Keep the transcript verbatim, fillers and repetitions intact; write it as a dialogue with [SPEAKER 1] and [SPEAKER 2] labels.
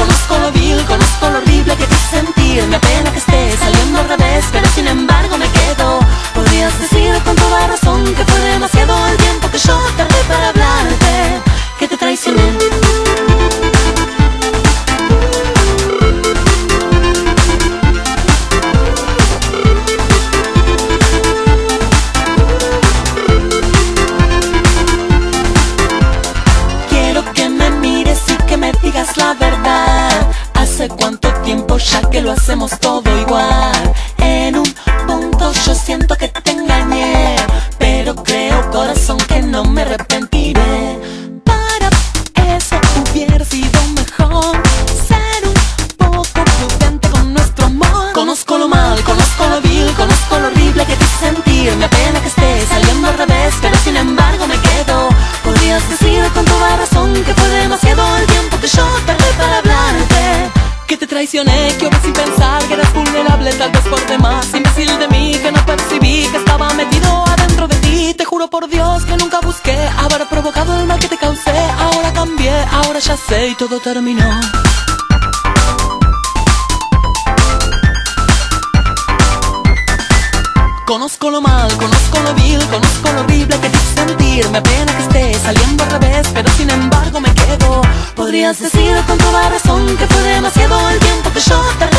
[SPEAKER 1] conozco lo vil, conozco lo horrible que te hice sentir. Me apena que esté saliendo al revés, pero sin embargo me quedo. Podrías decir con toda razón que fue demasiado el tiempo que yo tardé para hablarte, que te traicioné. La verdad, ¿hace cuánto tiempo ya que lo hacemos todo igual? En un punto yo siento que te engañé, pero creo, corazón, que no me arrepentiré. Para eso hubiera sido mejor ser un poco prudente con nuestro amor. Conozco lo mal, conozco lo vil, conozco lo horrible que te hice sentir. Me apena que esté saliendo al revés, pero sin embargo me quedo. Podrías decir con toda razón que fue demasiado el tiempo que yo tardé para hablarte, que te traicioné, que obé sin pensar que eras vulnerable, tal vez por demás. Imbécil de mí, que no percibí que estaba metido adentro de ti. Te juro por Dios que nunca busqué haber provocado el mal que te causé. Ahora cambié, ahora ya sé y todo terminó. Conozco lo mal, conozco lo vil, conozco lo horrible que te hice sentir. Me apena que esté saliendo al revés, pero sin embargo me quedo. Podrías decir con toda razón que fue demasiado el tiempo que yo te